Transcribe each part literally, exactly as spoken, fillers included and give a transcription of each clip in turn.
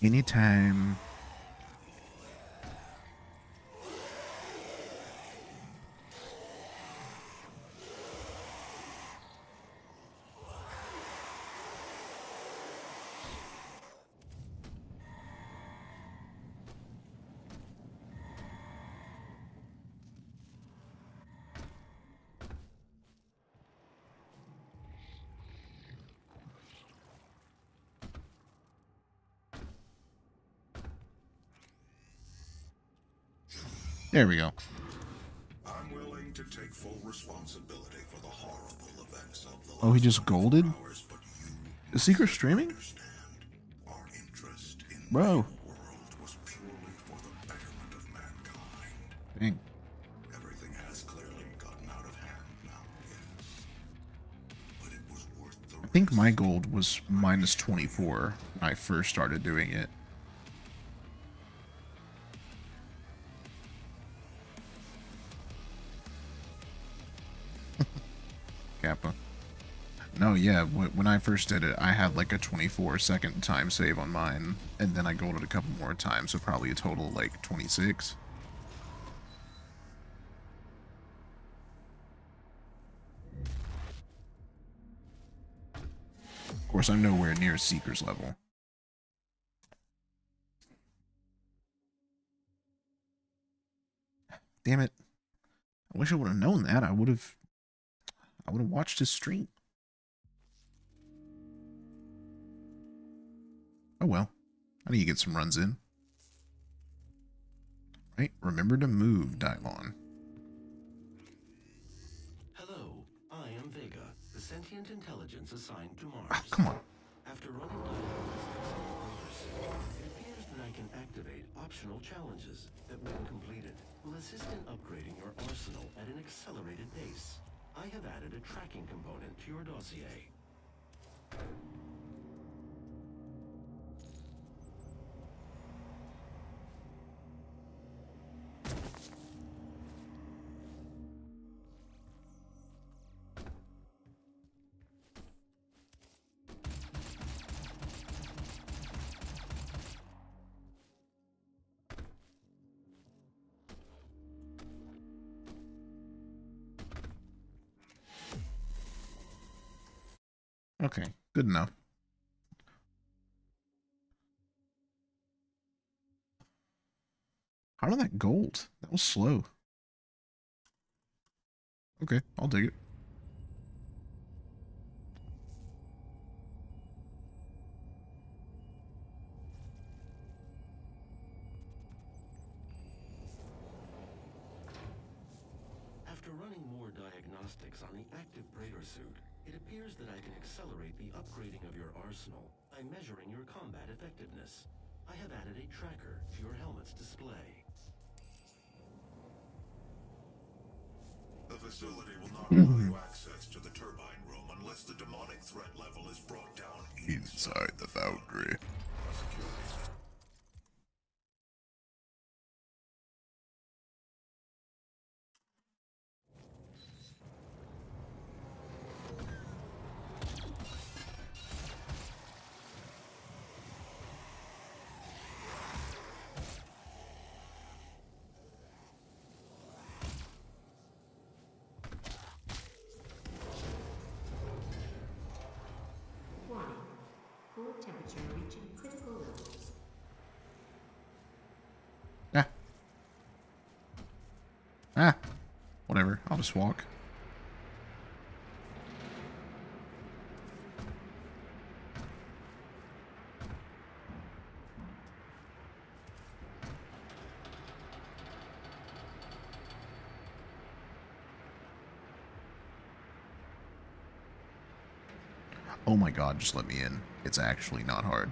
Anytime. There we go. I'm willing to take full responsibility for the horrible events of the Oh, he just golded? hours, but you Is Seeker streaming? understand our interest in Bro. the world was purely for the betterment of mankind. Dang. Everything has clearly gotten out of hand now, yes. But it was worth the I think my gold was minus twenty-four when I first started doing it. Kappa. No, yeah, when I first did it, I had like a twenty-four second time save on mine, and then I golded a couple more times, so probably a total of like twenty-six. Of course, I'm nowhere near Seeker's level. Damn it. I wish I would have known that. I would have I would have watched his stream. Oh well. I need to get some runs in. Right? Remember to move, Dylon. Hello, I am Vega, the sentient intelligence assigned to Mars. Oh, come on. After running diagnostics on the it appears that I can activate optional challenges that, when completed, will assist in upgrading your arsenal at an accelerated pace. I have added a tracking component to your dossier. Okay, good enough. How did that gold? That was slow. Okay, I'll dig it. After running more diagnostics on the active Praetor suit, it appears that I can accelerate the upgrading of your arsenal by measuring your combat effectiveness. I have added a tracker to your helmet's display. The facility will not allow you access to the turbine room unless the demonic threat level is brought down Inside the foundry. Security. Warning. Core temperature reaching critical levels. Ah. Ah. Whatever. I'll just walk. Oh my god, just let me in. It's actually not hard.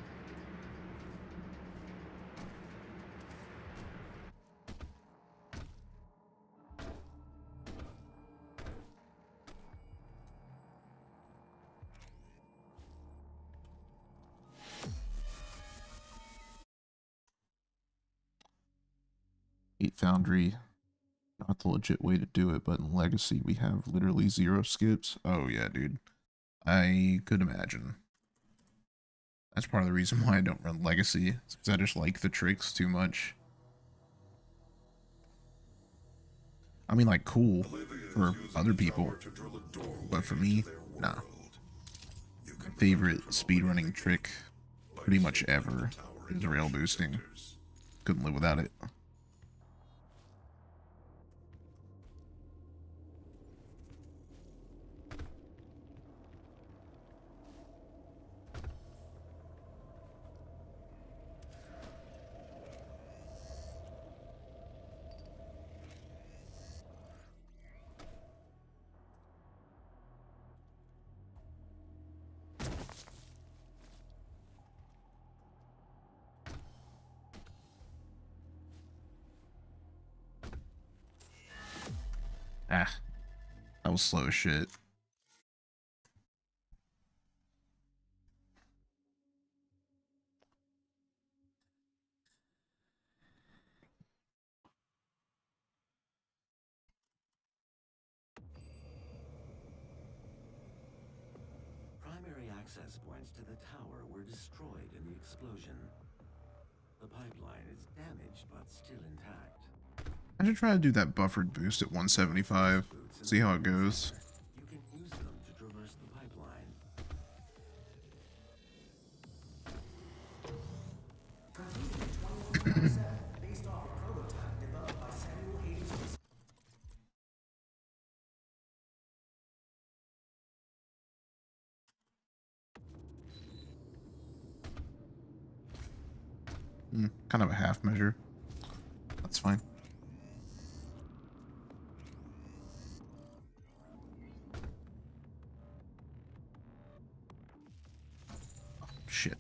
Eight Foundry, not the legit way to do it, but in Legacy we have literally zero skips. Oh yeah, dude. I could imagine. That's part of the reason why I don't run Legacy. It's because I just like the tricks too much. I mean, like, cool for other people, but for me, nah. My favorite speedrunning trick, pretty much ever, is rail boosting. Couldn't live without it. Ah, that was slow as shit. Primary access points to the tower were destroyed in the explosion. The pipeline is damaged but still intact. I should try to do that buffered boost at one seventy-five. See how it goes. You can use them to traverse the pipeline. Based off a prototype developed by Samuel Hades. Mm, kind of a half measure. That's fine. Oh, shit.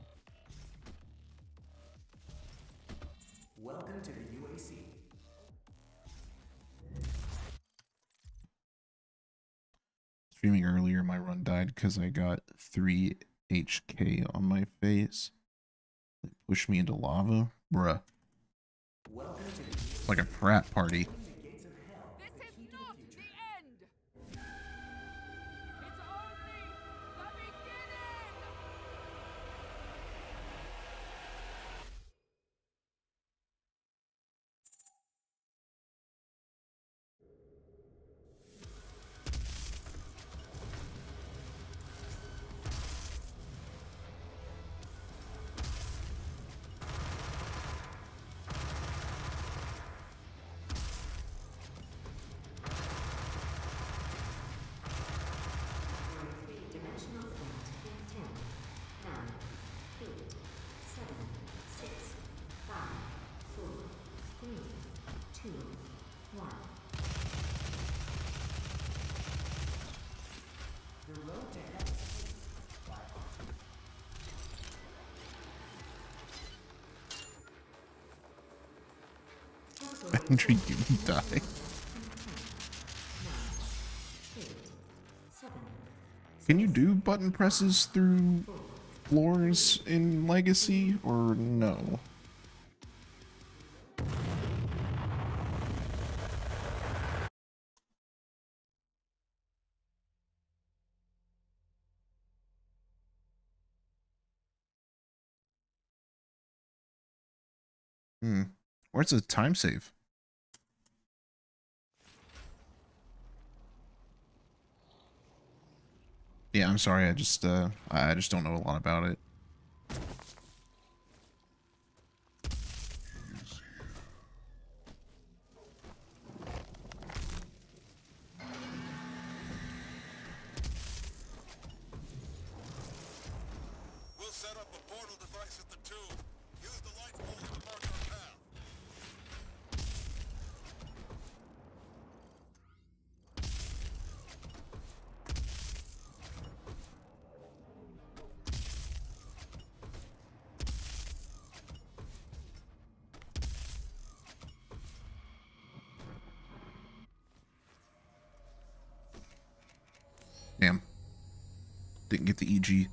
Welcome to the U A C. Streaming earlier, my run died because I got three H K on my face. It pushed me into lava. Bruh. Welcome to the Like a frat party. This is not the end! It's only the beginning! Three-dimensional plot in ten, nine, eight, seven, six, five, four, three, two, one. The road to heaven. Boundary didn't die. Eight, seven, Can you do button presses through floors in Legacy or no? Hmm. Where's the time save? Yeah, I'm sorry. I just uh I just don't know a lot about it. We'll set up a portal device at the tube. Use the light pole to mark our path. Damn. Didn't get the E G.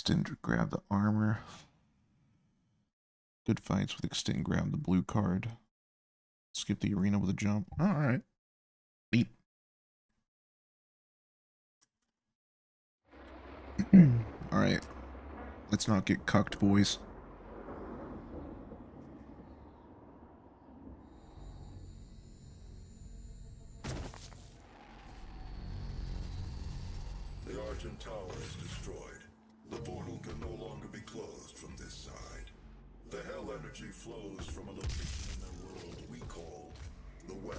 Extend, grab the armor. Good fights with extend, grab the blue card. Skip the arena with a jump. Oh, all right. Neat. All right. Let's not get cucked, boys. The Argent Tower is destroyed. The portal can no longer be closed from this side. The hell energy flows from a location in the world we call the Well.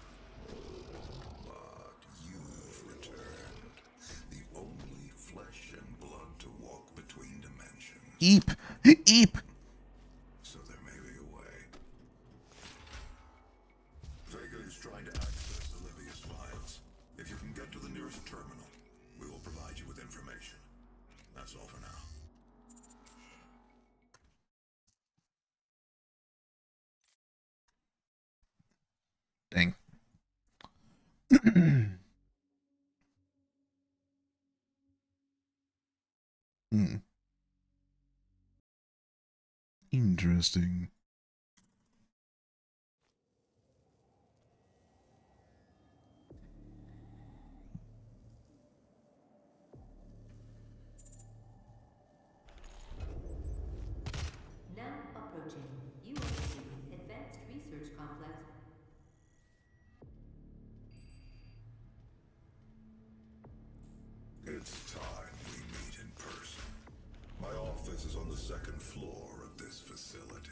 But you've returned. The only flesh and blood to walk between dimensions. Eep! Eep! So there may be a way. Vega is trying to access Olivia's files. If you can get to the nearest terminal, we will provide you with information. That's all for now. Dang. Hmm. Interesting. Now approaching U S C Advanced Research Complex. It's time we meet in person. My office is on the second floor of this facility.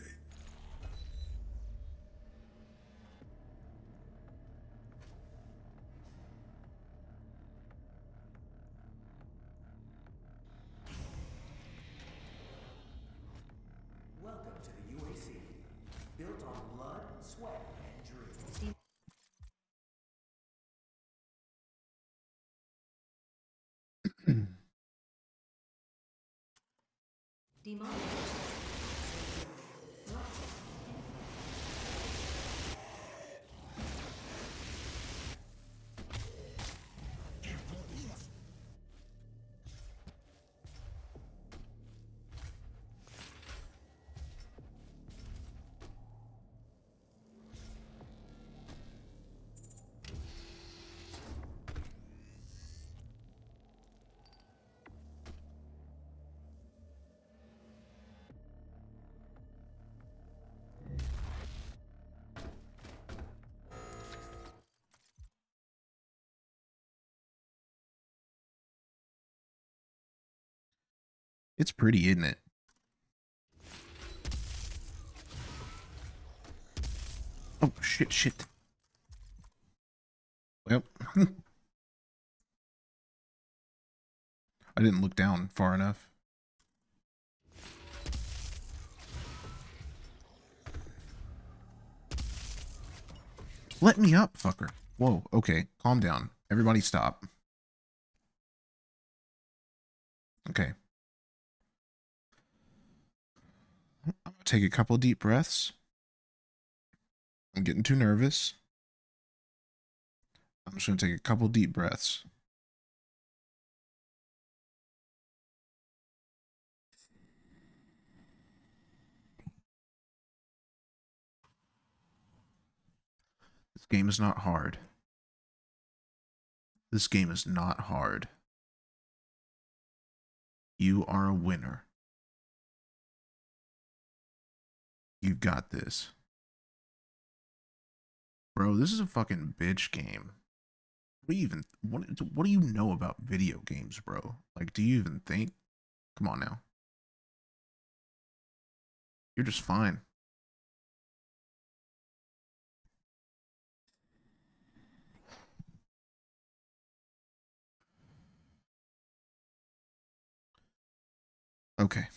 Welcome to the U A C. Built on blood, sweat, and dreams. Demonic. It's pretty, isn't it? Oh, shit, shit. Well, I didn't look down far enough. Let me up, fucker. Whoa, okay, calm down. Everybody stop. Okay. I'm gonna take a couple deep breaths. I'm getting too nervous. I'm just gonna take a couple deep breaths. This game is not hard. This game is not hard. You are a winner. You got this. Bro, this is a fucking bitch game. What do you even what what do you know about video games, bro? Like, do you even think? Come on now. You're just fine. Okay.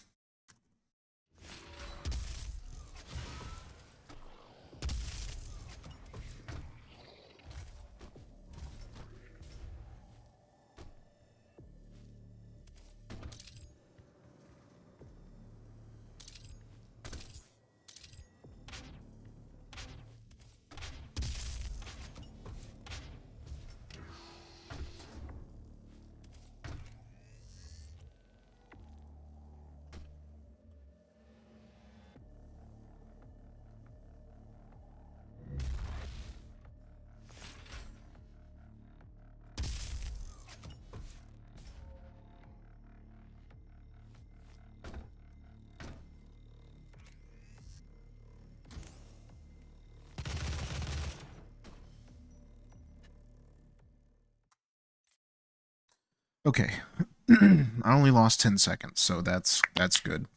Okay. I only lost ten seconds, so that's that's good.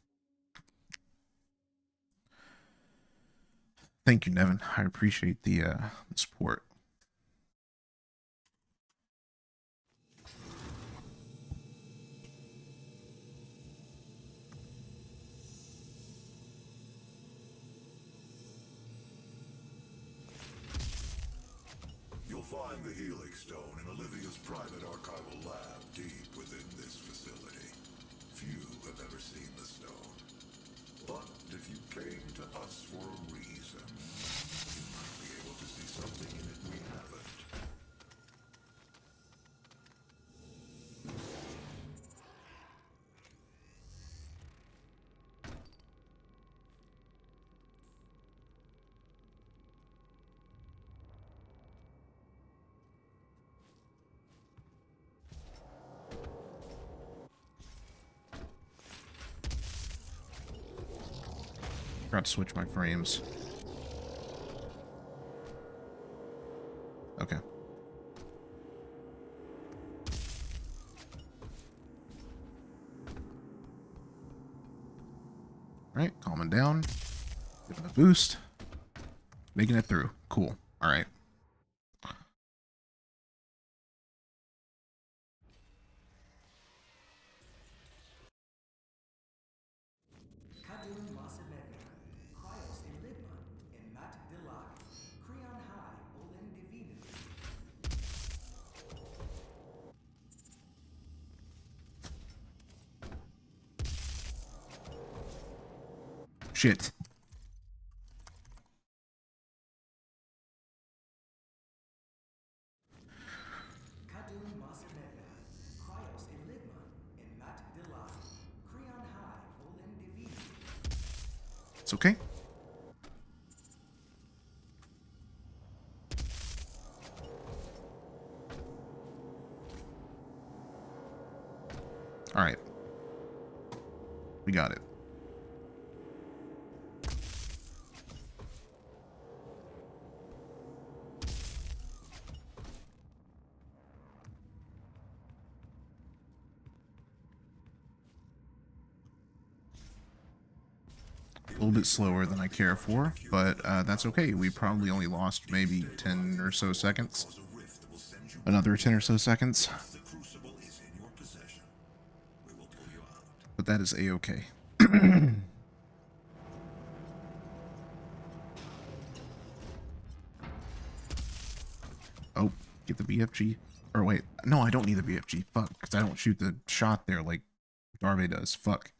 Thank you, Nevin. I appreciate the uh, support. You'll find the Helix Stone in Olivia's private archival lab deep within this facility. Few have ever seen the stone. But if you came to us for a reason, you might be able to see something in it we haven't. Forgot to switch my frames. Okay. Alright, calming down. Giving a boost. Making it through. Cool. Alright. Kadun Masamedna, Cryos Enigma, and Mat Dilak, Creon High, Olen Divina. Shit. Kadun Masamedna, Cryos Enigma, and Mat Dilak, Creon High, Olen Divina. It's okay. Alright. We got it. A little bit slower than I care for, but uh, that's okay. We probably only lost maybe ten or so seconds. Another ten or so seconds. The crucible is in your possession. We will pull you out. But that is a-okay. Oh, get the B F G. Or wait, no, I don't need the B F G. Fuck, because I don't shoot the shot there like Darve does. Fuck.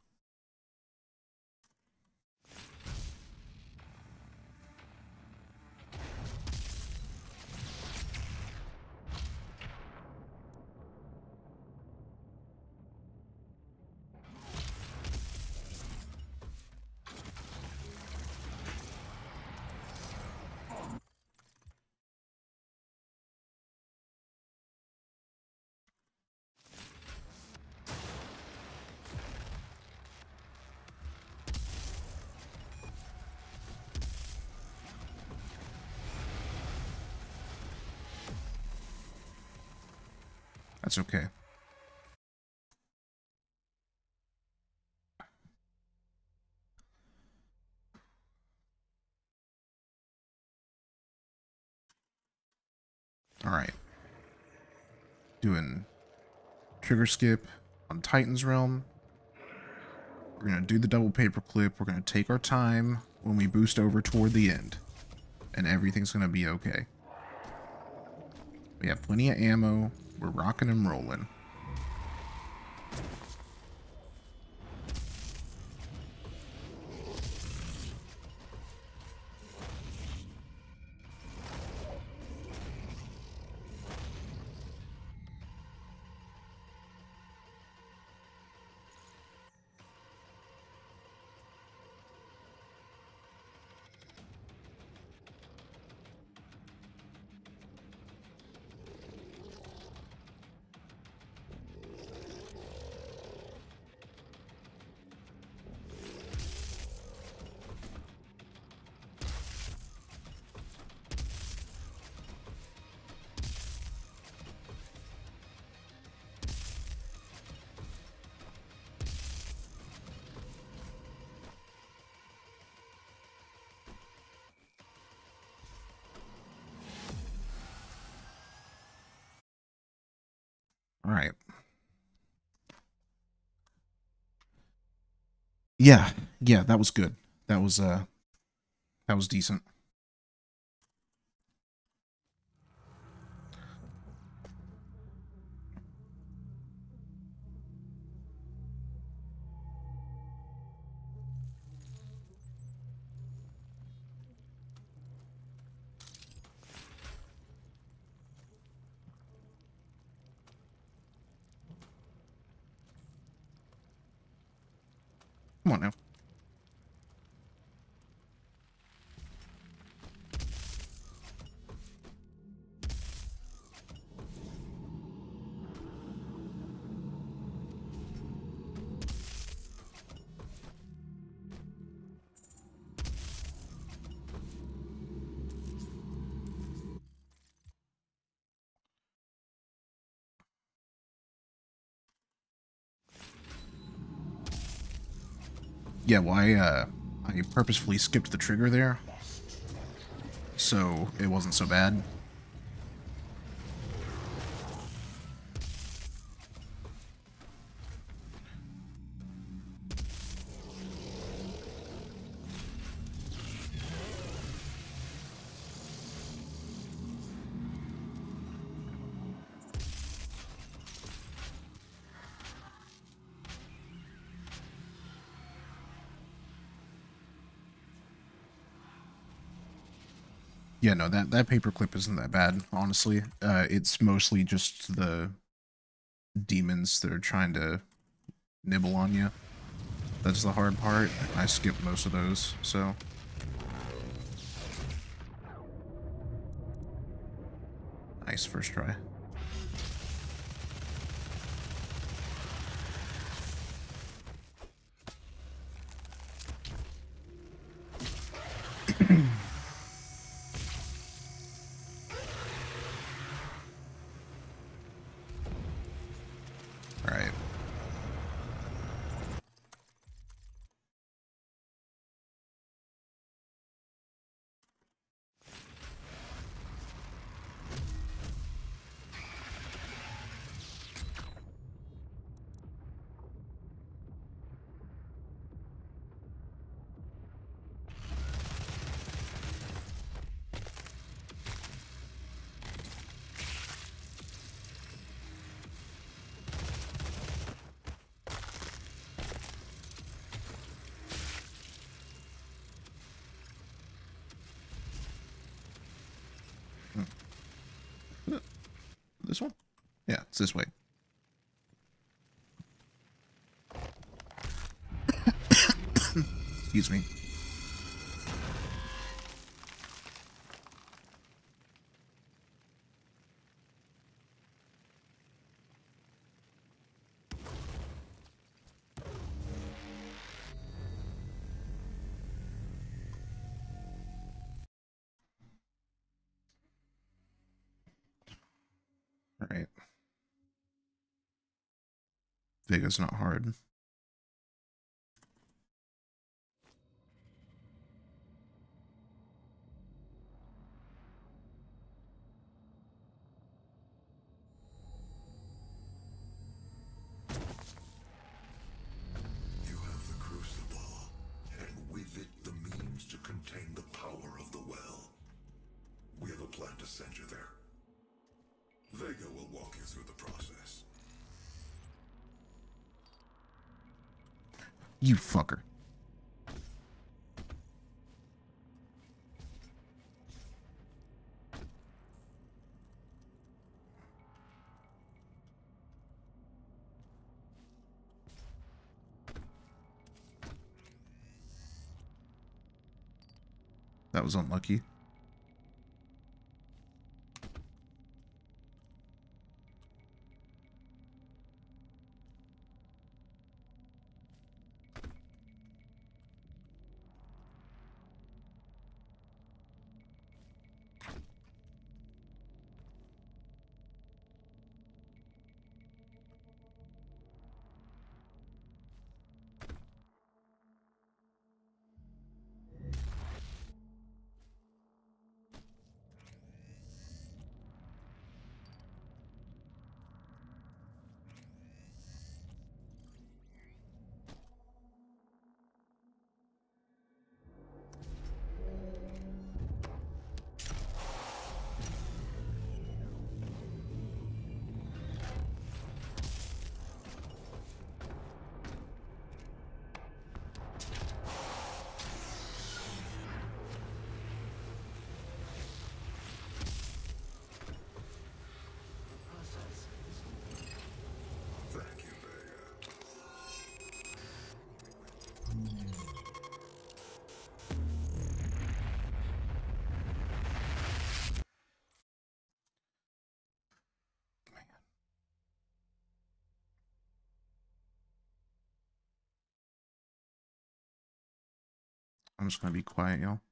That's okay. All right. Doing trigger skip on Titan's Realm. We're going to do the double paperclip. We're going to take our time when we boost over toward the end. And everything's going to be okay. We have plenty of ammo. We're rocking and rolling. Alright. Yeah, yeah, that was good. That was, uh, that was decent. Come on now. Yeah, well, I, uh, I purposefully skipped the trigger there, so it wasn't so bad. Yeah, no, that, that paperclip isn't that bad, honestly. Uh, it's mostly just the demons that are trying to nibble on you. That's the hard part. I skipped most of those, so... Nice, first try. Alright. This one? Yeah, it's this way. Excuse me. Alright. Vega's not hard. You have the crucible, and with it the means to contain the power of the well. We have a plan to send you there. Vega will walk you through the process. You fucker. That was unlucky. I'm just gonna be quiet, y'all.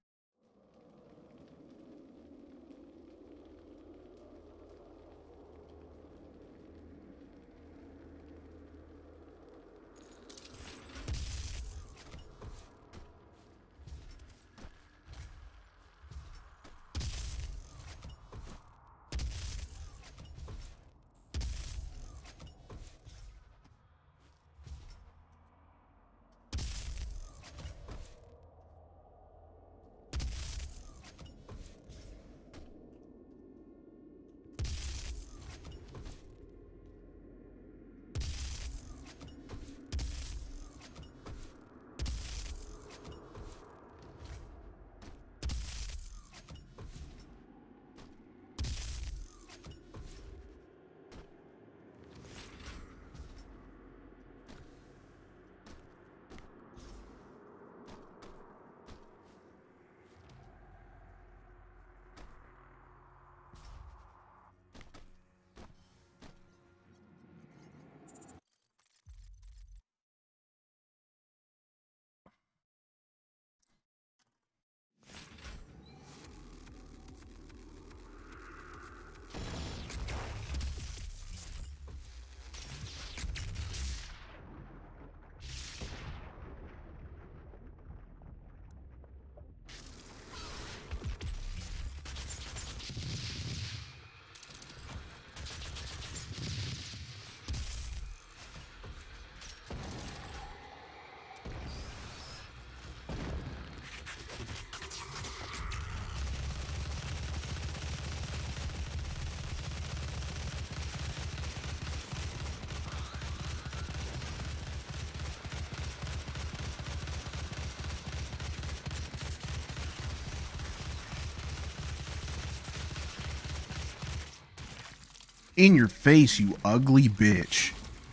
In your face, you ugly bitch.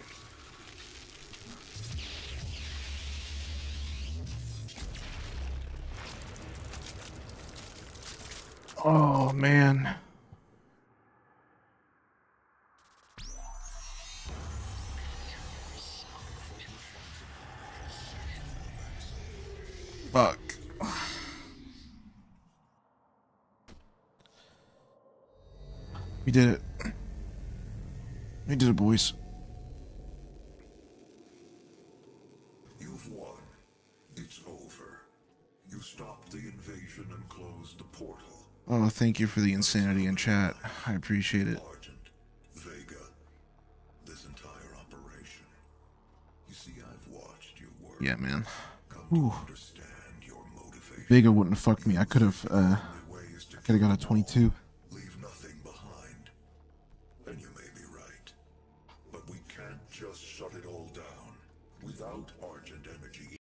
Oh, man. Fuck. We did it. We did it, boys. You've won. It's over. You stopped the invasion and closed the portal. Oh, thank you for the insanity in chat. I appreciate it. Argent, Vega, this entire operation. You see, I've watched your work. Yeah, man. Come Whew. to understand your motivation. Vega wouldn't have fucked me. I could have, uh, I could have got a twenty-two.